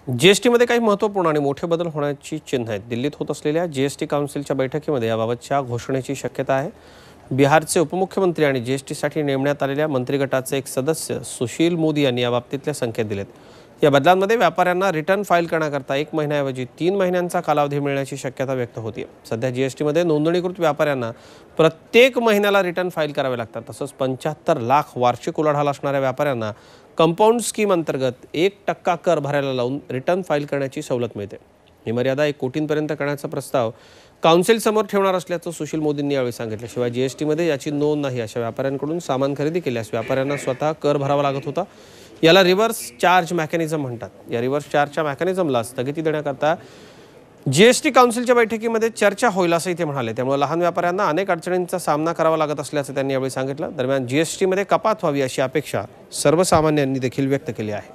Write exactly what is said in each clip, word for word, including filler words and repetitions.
जीएसटीमध्ये काही महत्त्वपूर्ण आणि मोठे बदल होण्याची चिन्ह आहेत। दिल्लीत होत असलेल्या जीएसटी काउन्सिलच्या बैठकीमध्ये याबाबतच्या घोषणेची शक्यता आहे। बिहारचे उपमुख्यमंत्री आणि जीएसटीसाठी नेमण्यात आलेल्या मंत्रिगटाचे एक सदस्य सुशील मोदी यांनी याबाबतीतले संकेत दिलेत। या बदलांमध्ये व्यापाऱ्यांना रिटर्न फाईल करण्याकरता एक महिन्याऐवजी तीन महिन्यांचा कालावधी मिळण्याची शक्यता व्यक्त होते। सध्या जीएसटीमध्ये नोंदणीकृत व्यापाऱ्यांना प्रत्येक महिन्याला रिटर्न फाईल करावे लागतात। तसंच पंच्याहत्तर लाख वार्षिक उलाढाल असणाऱ्या व्यापाऱ्यांना कंपाऊंड स्कीम अंतर्गत एक टक्का कर भरायला लावून रिटर्न फाईल करण्याची सवलत मिळते। ही मर्यादा एक कोटींपर्यंत करण्याचा प्रस्ताव काउन्सिल समोर ठेवणार असल्याचं सुशील मोदींनी यावेळी सांगितलं। शिवाय जीएसटीमध्ये याची नोंद नाही अशा व्यापाऱ्यांकडून सामान खरेदी केल्यास व्यापाऱ्यांना स्वतः कर भरावा लागत होता। याला रिव्हर्स चार्ज मेकॅनिझम म्हणतात। या रिव्हर्स चार्जच्या मेकॅनिझमला स्थगिती देण्याकरता जीएसटी काउन्सिलच्या बैठकीमध्ये चर्चा होईल असंही ते म्हणाले। त्यामुळे लहान व्यापाऱ्यांना अनेक अडचणींचा सामना करावा लागत असल्याचं त्यांनी यावेळी सांगितलं। दरम्यान जीएसटीमध्ये कपात व्हावी अशी अपेक्षा सर्वसामान्यांनी देखील व्यक्त केली आहे।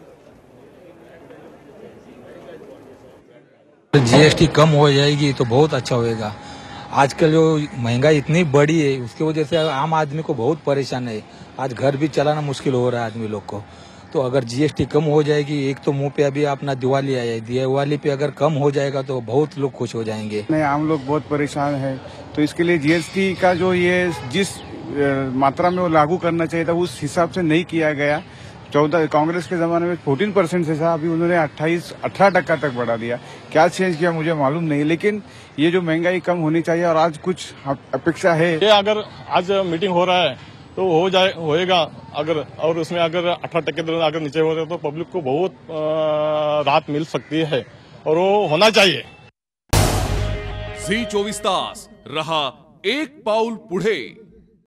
जीएसटी कम हो जाएगी तो बहुत अच्छा होएगा। आजकल जो महंगाई इतनी बड़ी है उसकी वजह से आम आदमी को बहुत परेशान है। आज घर भी चलाना मुश्किल हो रहा है आदमी लोग को। तो अगर जीएसटी कम हो जाएगी, एक तो मुंह पे अभी अपना दिवाली आया है, दिवाली पे अगर कम हो जाएगा तो बहुत लोग खुश हो जाएंगे। नहीं, आम लोग बहुत परेशान है, तो इसके लिए जीएसटी का जो ये जिस मात्रा में वो लागू करना चाहिए था उस हिसाब से नहीं किया गया। चौदह कांग्रेस के जमाने में चौदह परसेंट से था, अभी उन्होंने अट्ठाईस अठारह टक्का तक बढ़ा दिया। क्या चेंज किया मुझे मालूम नहीं, लेकिन ये जो महंगाई कम होनी चाहिए और आज कुछ अपेक्षा है। ये अगर आज मीटिंग हो रहा है तो हो जाए होएगा अगर, और उसमें अगर अठारह टक्के अगर नीचे हो रहे तो पब्लिक को बहुत राहत मिल सकती है और वो होना चाहिए। झी चोवीस तास रहा एक पाऊल पुढे।